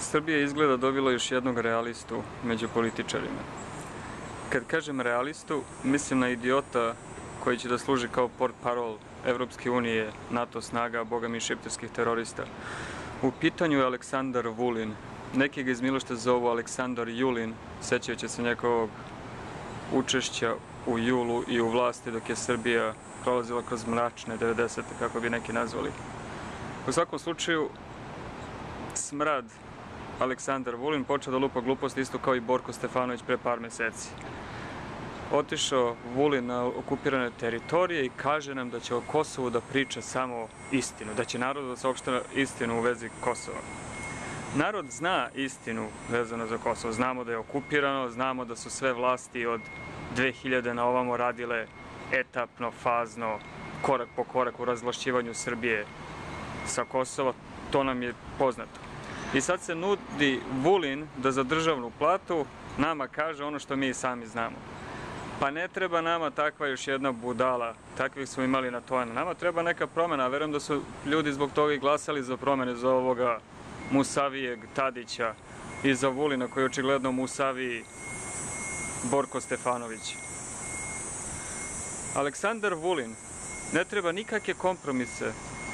Srbija je izgleda dobila još jednog realistu među političarima. Kad kažem realistu, mislim na idiota koji će da služi kao portparol Evropske unije, NATO snaga, boga mi šiptarskih terorista. U pitanju je Aleksandar Vulin. Neki ga iz Milošta zovu Aleksandar Julin, sećajući se njegovog učešća u julu i u vlasti dok je Srbija prolazila kroz mračne 90. kako bi neki nazvali. U svakom slučaju, smrad Aleksandar Vulin počeo da lupa gluposti isto kao i Borko Stefanović pre par meseci. Otišao Vulin na okupirane teritorije i kaže nam da će o Kosovu da priča samo istinu, da će narodu da saopšta istinu u vezi Kosova. Narod zna istinu vezano za Kosovo, znamo da je okupirano, znamo da su sve vlasti od 2000 na ovamo radile etapno, fazno, korak po korak u razvlašćivanju Srbije sa Kosova, to nam je poznato. I sad se nudi Vulin da za državnu platu nama kaže ono što mi sami znamo. Pa ne treba nama takva još jedna budala, takvih smo imali na tojanu. Nama treba neka promjena, a verujem da su ljudi zbog toga i glasali za promjene, za ovoga Musavijeg Tadića i za Vulina koji je očigledno Musaviji Borko Stefanović. Aleksandar Vulin ne treba nikakve kompromise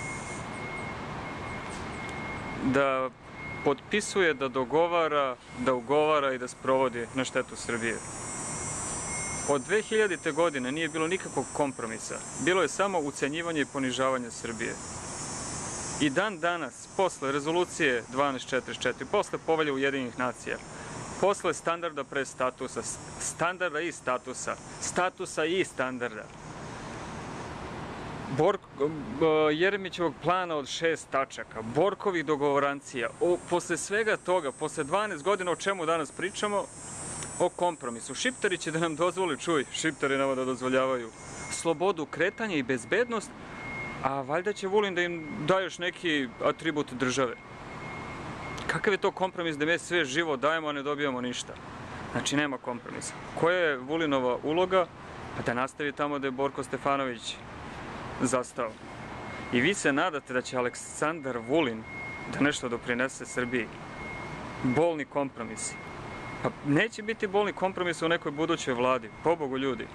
da potpisuje, da dogovara, da ugovara i da sprovodi na štetu Srbije. Od 2000. godine nije bilo nikakvog kompromisa. Bilo je samo ucenjivanje i ponižavanje Srbije. I dan danas, posle rezolucije 1244, posle povelje Ujedinjenih nacija, posle standarda pre statusa, standarda i statusa, statusa i standarda, Jeremićevog plana od 6 tačaka, Borkovih dogovorancija, posle svega toga, posle 12 godina o čemu danas pričamo, o kompromisu. Šiptari će da nam dozvoli, čuj, šiptari nama da dozvoljavaju slobodu kretanja i bezbednost, a valjda će Vulin da im da još neki atribut države. Kakav je to kompromis da mi sve živo dajemo, a ne dobijamo ništa? Znači, nema kompromisa. Koja je Vulinova uloga? Pa da nastavi tamo da je Borko Stefanović zastao. I vi se nadate da će Aleksandar Vulin da nešto doprinese Srbiji. Bolni kompromisi. Pa neće biti bolni kompromis u nekoj budućoj vladi. Pobogu ljudi.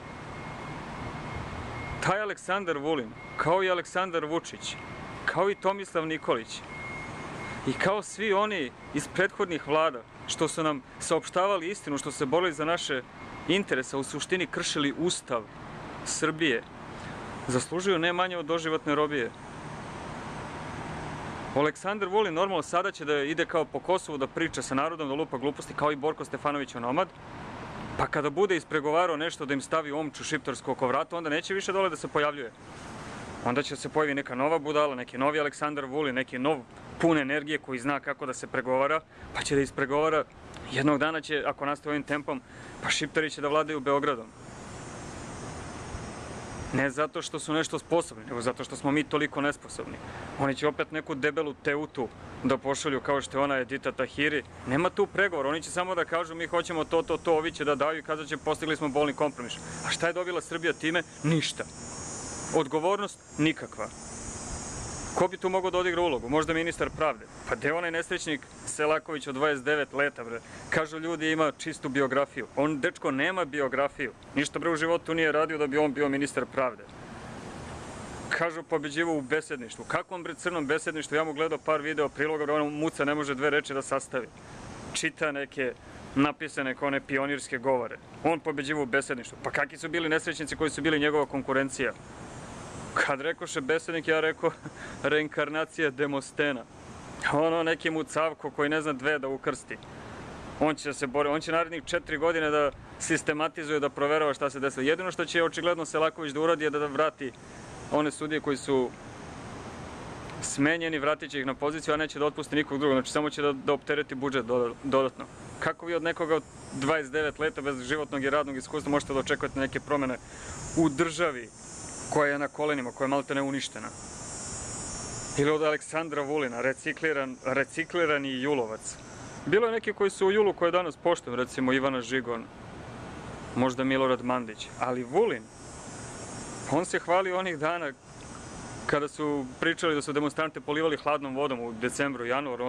Taj Aleksandar Vulin, kao i Aleksandar Vučić, kao i Tomislav Nikolić i kao svi oni iz prethodnih vlada što su nam saopštavali istinu, što se borili za naše interese, u suštini kršili Ustav Srbije, zaslužuju ne manje od doživotne robije. Aleksandar Vulin normalno sada će da ide kao po Kosovu da priča sa narodom, da lupa gluposti, kao i Borko Stefanović onomad, pa kada bude ispregovarao nešto da im stavi omču šiptarsku oko vrata, onda neće više dole da se pojavljuje. Onda će se pojavi neka nova budala, neki novi Aleksandar Vulin, neki nov pun energije koji zna kako da se pregovara, pa će da ispregovara. Jednog dana će, ako nastavi ovim tempom, pa šiptari će da vladaju Beogradom. Ne zato što su nešto sposobni, nego zato što smo mi toliko nesposobni. Oni će opet neku debelu teutu da pošalju kao što je ona Edita Tahiri. Nema tu pregovor, oni će samo da kažu mi hoćemo to, ovi će da daju i kazat će postigli smo bolni kompromis. A šta je dobila Srbija time? Ništa. Odgovornost? Nikakva. Ko bi tu mogao da odigra ulogu? Možda ministar pravde. Pa gde je onaj nesrećnik Selaković od 29 leta, bre? Kažu ljudi ima čistu biografiju. On, dečko, nema biografiju. Ništa, bre, u životu nije radio da bi on bio ministar pravde. Kažu pobeđivo u besedništvu. Kakvom, bre, crnom besedništvu? Ja mu gledao par video priloga, bre, ono muca ne može 2 reči da sastavi. Čita neke napisane kao one pionirske govore. On pobeđivo u besedništvu. Pa kakvi su bili nesrećnici koji su bili njegova konkurencija? Kad rekoše besednik, ja rekao reinkarnacija Demostena. Ono neki mucavko koji ne zna 2 da ukrsti. On će se boriti, on će narednih 4 godine da sistematizuje, da proverava šta se desilo. Jedino što će očigledno Selaković da uradi je da vrati one sudije koji su smenjeni, vratit će ih na poziciju, a neće da otpusti nikog drugog. Znači samo će da optereti budžet dodatno. Kako vi od nekoga od 29 leta bez životnog i radnog iskustva možete da očekujete neke promene u državi koja je na kolenima, koja je maltene uništena? Ili od Aleksandra Vulina, reciklirani julovac. Bilo je neki koji su u julu koje danas poštujem, recimo Ivana Žigon, možda Milorad Mandić, ali Vulin, on se hvali onih dana kada su pričali da su demonstrante polivali hladnom vodom u decembru, januaru, on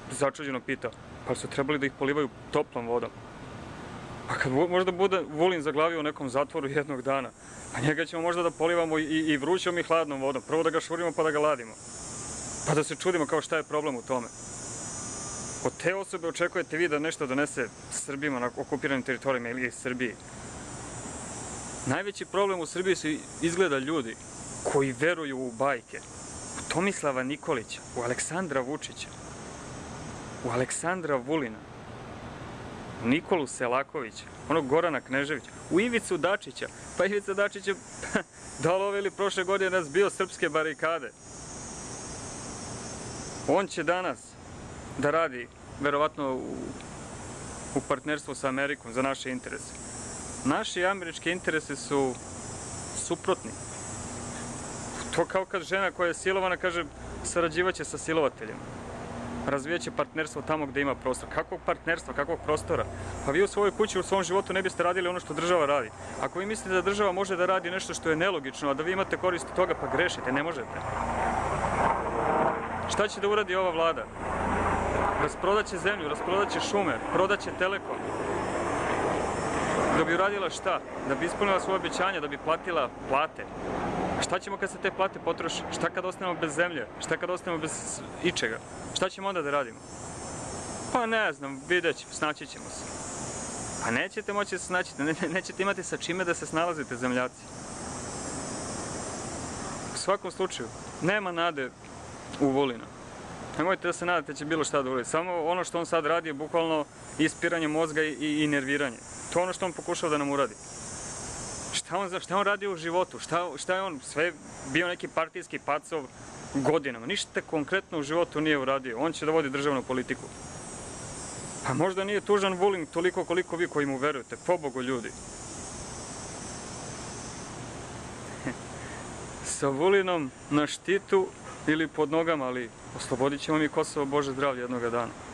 začuđeno pita, pa su trebali da ih polivaju toplom vodom? A kad možda bude Vulin zaglavio u nekom zatvoru jednog dana, a njega ćemo možda da polivamo i vrućom i hladnom vodom. Prvo da ga šurimo pa da ga ladimo. Pa da se čudimo kao šta je problem u tome. Od te osobe očekujete vi da nešto donese Srbima na okupiranim teritorijama ili Srbiji. Najveći problem u Srbiji su izgleda ljudi koji veruju u bajke. U Tomislava Nikolića, u Aleksandra Vučića, u Aleksandra Vulina, u Nikolu Selakovića, onog Gorana Kneževića, u Ivicu Dačića. Pa Ivica Dačić je da li ove ili prošle godine razbio srpske barikade. On će danas da radi, verovatno, u partnerstvu sa Amerikom za naše interese. Naši američki interesi su suprotni. To kao kad žena koja je silovana kaže sarađivaće sa silovateljem. Razvijaće partnerstvo tamo gde ima prostor. Kakvog partnerstva, kakvog prostora? Pa vi u svojoj kući, u svom životu ne biste radili ono što država radi. Ako vi mislite da država može da radi nešto što je nelogično, a da vi imate korist od toga, pa grešite, ne možete. Šta će da uradi ova vlada? Rasprodaće zemlju, rasprodaće šume, prodaće Telekom. Da bi uradila šta? Da bi ispunila svoje obećanja, da bi platila plate. Šta ćemo kad se te plate potroše? Šta kad ostanemo bez zemlje? Šta kad ostanemo bez ičega? Šta ćemo onda da radimo? Pa ne znam, vidjet ćemo, snaći ćemo se. Pa nećete moći da se snaćite, nećete imati sa čime da se snalazite, zemljaci. U svakom slučaju, nema nade u Vulina. Nemojte da se nadate da će bilo šta da uradi. Samo ono što on sad radi je bukvalno ispiranje mozga i nerviranje. To je ono što on pokušao da nam uradi. Šta on radi u životu? Šta je on? Sve bio neki partijski pacov godinama. Ništa konkretno u životu nije uradio. On će da vodi državnu politiku. Pa možda nije tužan Vulin toliko koliko vi koji mu verujete. Pobogu ljudi. Sa Vulinom na štitu ili pod nogama, ali oslobodit ćemo mi Kosovo, Bože zdravlje, jednoga dana.